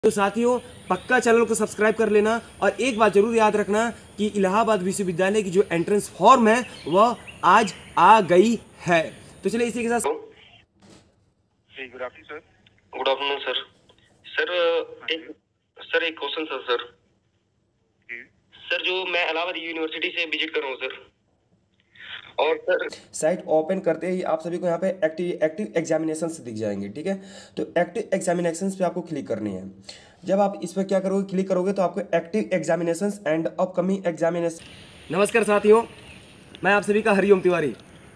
तो साथियों पक्का चैनल को सब्सक्राइब कर लेना और एक बात जरूर याद रखना कि इलाहाबाद विश्वविद्यालय की जो एंट्रेंस फॉर्म है वह आज आ गई है। तो चलिए इसी के साथ जी good afternoon sir. Good afternoon sir. एक क्वेश्चन था सर। जी सर जो मैं इलाहाबाद यूनिवर्सिटी से विजिट कर रहा हूँ सर, और सर साइट ओपन करते ही आप सभी को यहाँ पे एक्टिव एग्जामिनेशंस दिख जाएंगे। ठीक है, तो एक्टिव एग्जामिनेशंस पे आपको क्लिक करनी है। जब आप इस पर क्या करोगे, क्लिक करोगे तो आपको active examinations and upcoming examination. नमस्कार साथियों, मैं आप सभी का हरिओम तिवारी।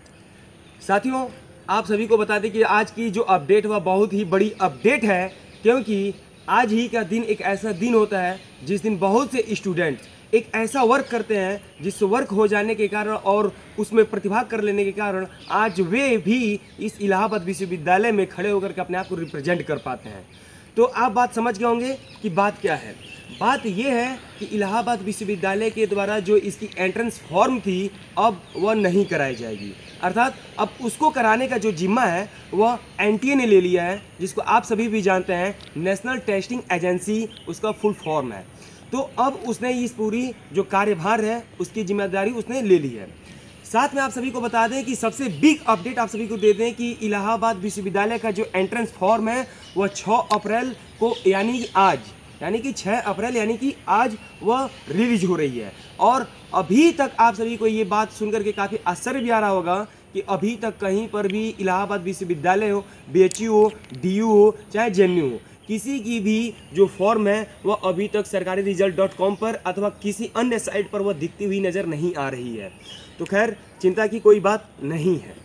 साथियों आप सभी को बता दें कि आज की जो अपडेट वह बहुत ही बड़ी अपडेट है, क्योंकि आज ही का दिन एक ऐसा दिन होता है जिस दिन बहुत से स्टूडेंट्स एक ऐसा वर्क करते हैं जिस वर्क हो जाने के कारण और उसमें प्रतिभा कर लेने के कारण आज वे भी इस इलाहाबाद विश्वविद्यालय में खड़े होकर के अपने आप को रिप्रेजेंट कर पाते हैं। तो आप बात समझ गए होंगे कि बात क्या है। बात यह है कि इलाहाबाद विश्वविद्यालय के द्वारा जो इसकी एंट्रेंस फॉर्म थी अब वह नहीं कराई जाएगी, अर्थात अब उसको कराने का जो जिम्मा है वह एनटीए ने ले लिया है, जिसको आप सभी भी जानते हैं नेशनल टेस्टिंग एजेंसी उसका फुल फॉर्म है। तो अब उसने इस पूरी जो कार्यभार है उसकी जिम्मेदारी उसने ले ली है। साथ में आप सभी को बता दें कि सबसे बिग अपडेट आप सभी को दे दें कि इलाहाबाद विश्वविद्यालय का जो एंट्रेंस फॉर्म है वह 6 अप्रैल को यानी कि 6 अप्रैल यानी कि आज वह रिलीज हो रही है। और अभी तक आप सभी को ये बात सुनकर के काफ़ी आश्चर्य भी आ रहा होगा कि अभी तक कहीं पर भी इलाहाबाद विश्वविद्यालय हो, बीएचयू हो, डीयू हो, चाहे जेएनयू हो, किसी की भी जो फॉर्म है वह अभी तक सरकारी रिजल्ट.com पर अथवा किसी अन्य साइट पर वह दिखती हुई नज़र नहीं आ रही है। तो खैर चिंता की कोई बात नहीं है।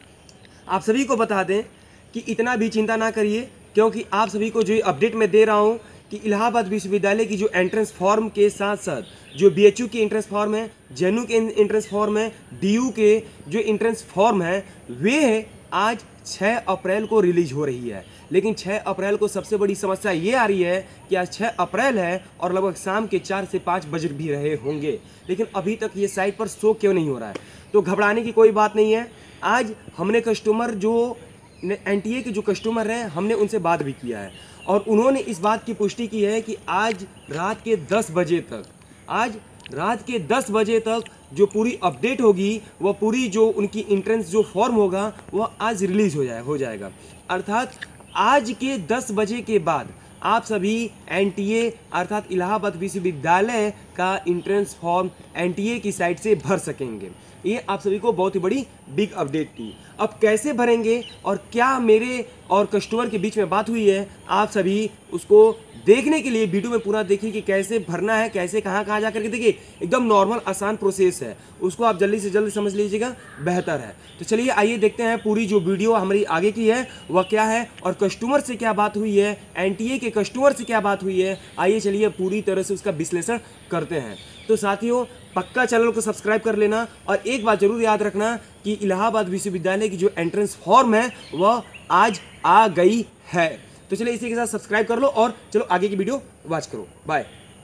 आप सभी को बता दें कि इतना भी चिंता ना करिए, क्योंकि आप सभी को जो अपडेट मैं दे रहा हूँ कि इलाहाबाद विश्वविद्यालय की जो एंट्रेंस फॉर्म के साथ साथ जो बीएचयू की एंट्रेंस फॉर्म है, जेएनयू के एंट्रेंस फॉर्म है, डीयू के जो एंट्रेंस फॉर्म है वे आज 6 अप्रैल को रिलीज हो रही है। लेकिन 6 अप्रैल को सबसे बड़ी समस्या ये आ रही है कि आज 6 अप्रैल है और लगभग शाम के 4 से 5 बज भी रहे होंगे, लेकिन अभी तक ये साइट पर शो क्यों नहीं हो रहा है। तो घबराने की कोई बात नहीं है। आज हमने कस्टमर जो एनटीए के जो कस्टमर हैं हमने उनसे बात भी किया है और उन्होंने इस बात की पुष्टि की है कि आज रात के 10 बजे तक जो पूरी अपडेट होगी वह पूरी जो उनकी एंट्रेंस जो फॉर्म होगा वह आज रिलीज हो जाएगा। अर्थात आज के 10 बजे के बाद आप सभी एनटीए अर्थात इलाहाबाद विश्वविद्यालय का एंट्रेंस फॉर्म एनटीए की साइट से भर सकेंगे। ये आप सभी को बहुत ही बड़ी बिग अपडेट थी। अब कैसे भरेंगे और क्या मेरे और कस्टमर के बीच में बात हुई है, आप सभी उसको देखने के लिए वीडियो में पूरा देखिए कि कैसे भरना है, कैसे कहाँ जा करके देखिए। एकदम नॉर्मल आसान प्रोसेस है, उसको आप जल्दी से जल्दी समझ लीजिएगा, बेहतर है। तो चलिए आइए देखते हैं पूरी जो वीडियो हमारी आगे की है वह क्या है और कस्टमर से क्या बात हुई है, एनटीए के कस्टमर से क्या बात हुई है। आइए चलिए पूरी तरह से उसका विश्लेषण करते हैं। तो साथियों पक्का चैनल को सब्सक्राइब कर लेना और एक बात जरूर याद रखना कि इलाहाबाद विश्वविद्यालय की जो एंट्रेंस फॉर्म है वह आज आ गई है। तो चलिए इसी के साथ सब्सक्राइब कर लो और चलो आगे की वीडियो वॉच करो। बाय।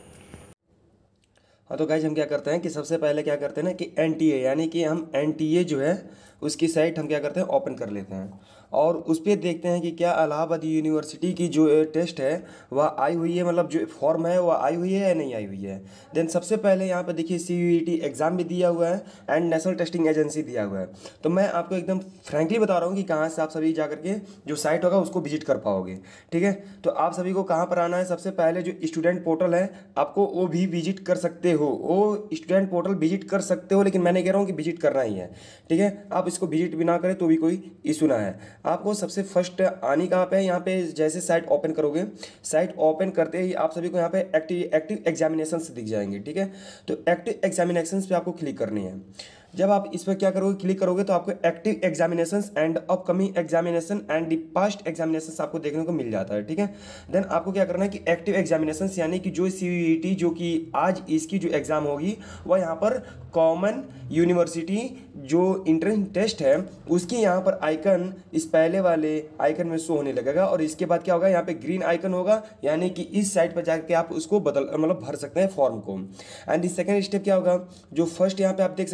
हाँ तो गाइज हम क्या करते हैं कि सबसे पहले क्या करते हैं ना कि एनटीए यानी कि हम एनटीए जो है उसकी साइट हम क्या करते हैं ओपन कर लेते हैं और उस पर देखते हैं कि क्या इलाहाबाद यूनिवर्सिटी की जो टेस्ट है वह आई हुई है, मतलब जो फॉर्म है वह आई हुई है या नहीं आई हुई है। देन सबसे पहले यहाँ पे देखिए CUET एग्ज़ाम भी दिया हुआ है एंड नेशनल टेस्टिंग एजेंसी दिया हुआ है। तो मैं आपको एकदम फ्रैंकली बता रहा हूँ कि कहाँ से आप सभी जा करके जो साइट होगा उसको विजिट कर पाओगे। ठीक है, तो आप सभी को कहाँ पर आना है, सबसे पहले जो स्टूडेंट पोर्टल है आपको वो भी विजिट कर सकते हो, वो स्टूडेंट पोर्टल विजिट कर सकते हो, लेकिन मैंने कह रहा हूँ कि विजिट करना ही है। ठीक है, आप इसको विजिट भी ना करें तो भी कोई इशू ना है। आपको सबसे फर्स्ट आनी कहाँ पे है, यहाँ पे जैसे साइट ओपन करोगे, साइट ओपन करते ही आप सभी को यहाँ पे एक्टिव एग्जामिनेशंस दिख जाएंगे। ठीक है, तो एक्टिव एग्जामिनेशंस पे आपको क्लिक करनी है। जब आप इस पर क्या करोगे, क्लिक करोगे तो आपको active examinations and upcoming examination and the past examinations आपको देखने को मिल जाता है। ठीक है, देन आपको क्या करना है कि एक्टिव एग्जामिनेशंस यानी कि जो CUET जो कि आज इसकी जो एग्ज़ाम होगी वह यहाँ पर कॉमन यूनिवर्सिटी जो इंट्रेंस टेस्ट है उसकी यहाँ पर आइकन इस पहले वाले आइकन में शो होने लगेगा और इसके बाद क्या होगा, यहाँ पे ग्रीन आइकन होगा, यानी कि इस साइड पर जाकर आप उसको भर सकते हैं फॉर्म को। एंड सेकेंड स्टेप क्या होगा, जो फर्स्ट यहाँ पे आप देख सकते हैं कि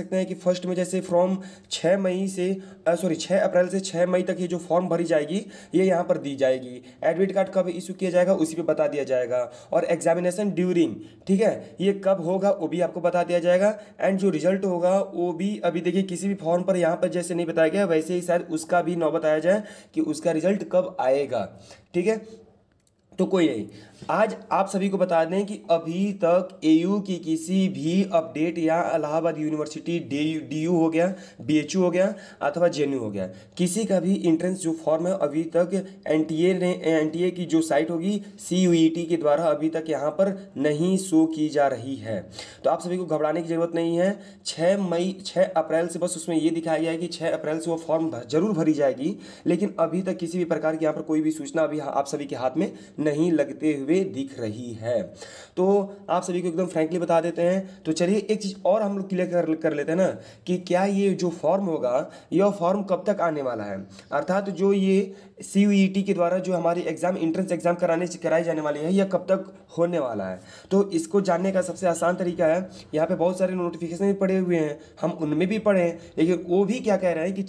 फर्स्ट में जैसे फ्रॉम 6 मई से 6 अप्रैल से 6 मई तक ये जो फॉर्म भरी जाएगी ये यहाँ पर दी जाएगी। एडमिट कार्ड कब इशू किया जाएगा उसी पे बता दिया जाएगा। और एग्जामिनेशन ड्यूरिंग, ठीक है, ये कब होगा वो भी आपको बता दिया जाएगा। एंड जो रिजल्ट होगा वो भी अभी देखिए किसी भी फॉर्म पर यहाँ पर जैसे नहीं बताया गया वैसे ही शायद उसका भी नौ बताया जाए कि उसका रिजल्ट कब आएगा, ठीक है। तो कोई नहीं, आज आप सभी को बता दें कि अभी तक एयू की किसी भी अपडेट या इलाहाबाद यूनिवर्सिटी डीयू हो गया, बीएचयू हो गया अथवा जेएनयू हो गया, किसी का भी एंट्रेंस जो फॉर्म है अभी तक एनटीए की जो साइट होगी CUET के द्वारा अभी तक यहाँ पर नहीं शो की जा रही है। तो आप सभी को घबराने की ज़रूरत नहीं है। 6 अप्रैल से बस उसमें ये दिखाया गया है कि 6 अप्रैल से वो फॉर्म जरूर भरी जाएगी, लेकिन अभी तक किसी भी प्रकार की यहाँ पर कोई भी सूचना अभी आप सभी के हाथ में नहीं लगते हुए दिख रही है। तो आप सभी को एकदम फ्रैंकली बता देते हैं। तो चलिए एक चीज़ और हम लोग क्लियर कर लेते हैं ना कि क्या ये जो फॉर्म होगा यह फॉर्म कब तक आने वाला है, अर्थात जो ये CUET के द्वारा जो हमारी एग्जाम एंट्रेंस एग्जाम कराई जाने वाली है यह कब तक होने वाला है। तो इसको जानने का सबसे आसान तरीका है, यहाँ पे बहुत सारे नोटिफिकेशन भी पड़े हुए हैं, हम उनमें भी पढ़े हैं, लेकिन वो भी क्या कह रहे हैं कि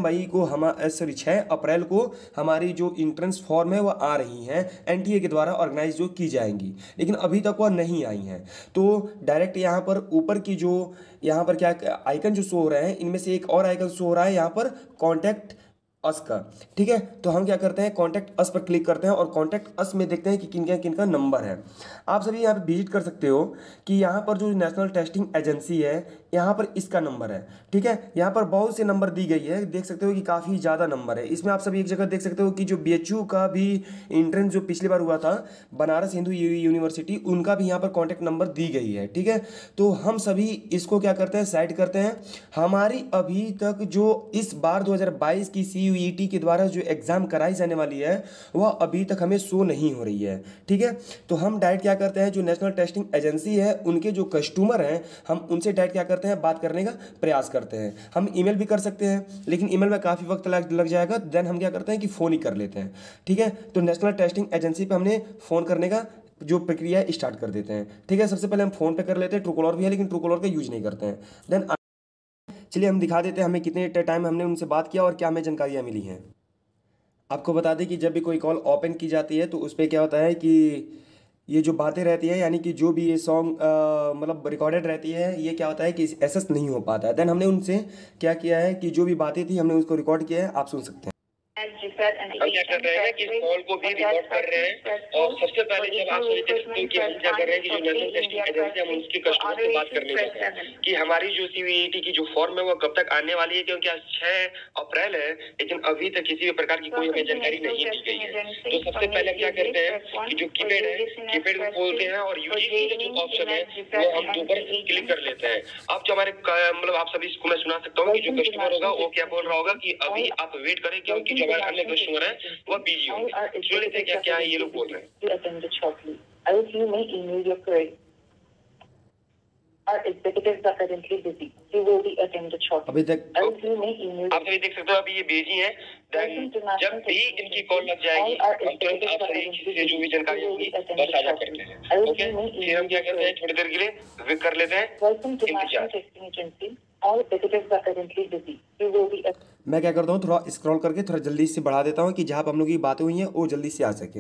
6 अप्रैल को हमारी जो एंट्रेंस फॉर्म है वह आ रही हैं एनटीए के द्वारा ऑर्गेनाइज जो की जाएंगी, लेकिन अभी तक वह नहीं आई हैं। तो डायरेक्ट यहाँ पर ऊपर की जो यहाँ पर क्या आइकन जो शो हो रहे हैं इनमें से एक और आइकन शो हो रहा है यहाँ पर कॉन्टैक्ट अस का, ठीक है। तो हम क्या करते हैं कॉन्टैक्ट अस पर क्लिक करते हैं और कॉन्टैक्ट अस में देखते हैं कि किनका नंबर है। आप सभी यहाँ पे विजिट कर सकते हो कि यहाँ पर जो नेशनल टेस्टिंग एजेंसी है यहाँ पर इसका नंबर है, ठीक है। यहाँ पर बहुत से नंबर दी गई है, देख सकते हो कि काफ़ी ज़्यादा नंबर है। इसमें आप सभी एक जगह देख सकते हो कि जो BHU का भी एंट्रेंस जो पिछली बार हुआ था बनारस हिंदू यूनिवर्सिटी, उनका भी यहाँ पर कॉन्टैक्ट नंबर दी गई है, ठीक है। तो हम सभी इसको क्या करते हैं साइड करते हैं। हमारी अभी तक जो इस बार 2022 की CUET के द्वारा जो एग्ज़ाम कराई जाने वाली है वह अभी तक हमें शो नहीं हो रही है, ठीक है। तो हम डायरेक्ट क्या करते हैं जो नेशनल टेस्टिंग एजेंसी है उनके जो कस्टमर हैं हम उनसे डायरेक्ट क्या करते हैं बात करने का प्रयास करते हैं। हम ईमेल भी कर सकते हैं लेकिन ईमेल में काफ़ी वक्त लग जाएगा, देन हम क्या करते हैं कि फ़ोन ही कर लेते हैं, ठीक है। तो नेशनल टेस्टिंग एजेंसी पे हमने फ़ोन करने का जो प्रक्रिया है स्टार्ट कर देते हैं, ठीक है। सबसे पहले हम फ़ोन पे कर लेते हैं, ट्रूकॉलर भी है लेकिन ट्रूकॉलर का यूज नहीं करते हैं। देन चलिए हम दिखा देते हैं हमें कितने टाइम हमने उनसे बात किया और क्या हमें जानकारियाँ मिली हैं। आपको बता दें कि जब भी कोई कॉल ओपन की जाती है तो उस पर क्या होता है कि ये जो बातें रहती है यानी कि जो भी ये सॉन्ग मतलब रिकॉर्डेड रहती है ये क्या होता है कि एसेस नहीं हो पाता है। देन हमने उनसे क्या किया है कि जो भी बातें थी हमने उसको रिकॉर्ड किया है, आप सुन सकते हैं। हम क्या कर रहे हैं कि इस कॉल को भी रिकॉर्ड कर रहे हैं और सबसे पहले जब आप सभी देख सकते हो कि हम क्या कर रहे हैं कि जो नेशनल टेस्टिंग एजेंसी हम उसके कस्टमर से बात करने वाले हैं कि हमारी जो CUET की जो फॉर्म है वो कब तक आने वाली है, क्योंकि आज 6 अप्रैल है लेकिन अभी तक किसी भी प्रकार की कोई हमें जानकारी नहीं दी गई है। तो सबसे पहले क्या करते हैं कि जो कीपैड है कीपैड को खोलते हैं और UGC का जो ऑप्शन है वो हम ऊपर क्लिक कर लेते हैं। अब जो हमारे मतलब आप सभी को मैं सुना सकता हूँ कि जो कस्टमर होगा वो क्या बोल रहा होगा कि अभी आप वेट करें क्योंकि जो हमारे अन्य कस्टमर है वह बिजी होंगे। सुन लेते हैं क्या ये लोग बोल रहे हैं। अभी तक आप सभी देख सकते हो अभी ये बिजी है। जब भी इनकी कॉल लग जाएगी हम तुरंत आप सभी से जो भी जानकारी होगी बस साझा करते हैं। ओके, फिर हम क्या करते हैं थोड़ी देर के लिए वेट कर लेते हैं। मैं क्या करता हूँ थोड़ा स्क्रॉल करके थोड़ा जल्दी से बढ़ा देता हूँ कि जहाँ पर हम लोग की बातें हुई हैं वो जल्दी से आ सके।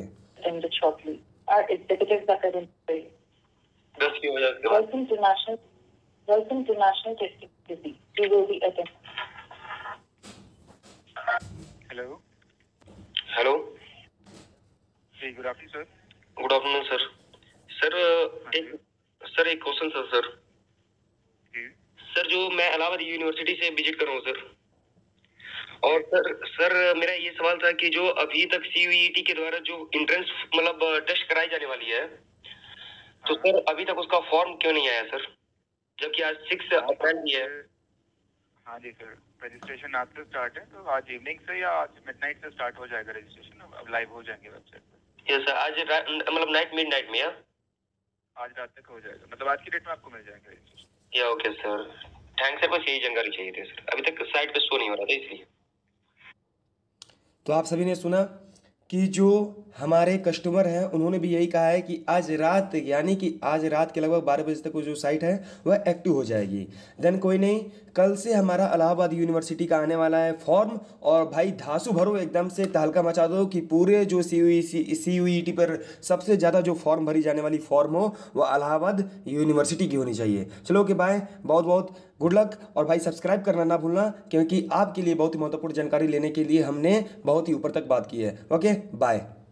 10 की हो जाती है। हेलो हेलो जी, good afternoon sir. Good afternoon sir. Sir एक क्वेश्चन सर। जी सर जो मैं इलाहाबाद यूनिवर्सिटी से विजिट कर रहा हूँ सर, और सर मेरा ये सवाल था कि जो अभी तक CUET के द्वारा जो एंट्रेंस मतलब टेस्ट कराई जाने वाली है तो सर अभी तक उसका फॉर्म क्यों नहीं आया सर, जबकि आज 6 अप्रैल भी है। हाँ जी सर, रजिस्ट्रेशन आज से स्टार्ट है, तो आज इवनिंग से या आज मिडनाइट से स्टार्ट हो जाएगा रजिस्ट्रेशन, अब लाइव हो जाएंगे वेबसाइट पे। यस सर, आज मतलब मिडनाइट में आज रात तक हो जाएगा, मतलब आज की डेट में आपको मिल जाएगा रजिस्ट्रेशन। या ओके सर, थैंक्स सर, बस यही जानकारी चाहिए थी सर, अभी तक साइट पे शो नहीं हो रहा था इसलिए। तो आप सभी ने सुना कि जो हमारे कस्टमर हैं उन्होंने भी यही कहा है कि आज रात यानी कि आज रात के लगभग 12 बजे तक वो जो साइट है वह एक्टिव हो जाएगी। देन कोई नहीं, कल से हमारा इलाहाबाद यूनिवर्सिटी का आने वाला है फॉर्म, और भाई धांसू भरो, एकदम से तहलका मचा दो कि पूरे जो CUET पर सबसे ज़्यादा जो फॉर्म भरी जाने वाली फॉर्म हो वो इलाहाबाद यूनिवर्सिटी की होनी चाहिए। चलो ओके बाय, बहुत बहुत गुड लक। और भाई सब्सक्राइब करना ना भूलना, क्योंकि आपके लिए बहुत ही महत्वपूर्ण जानकारी लेने के लिए हमने बहुत ही ऊपर तक बात की है। Okay bye.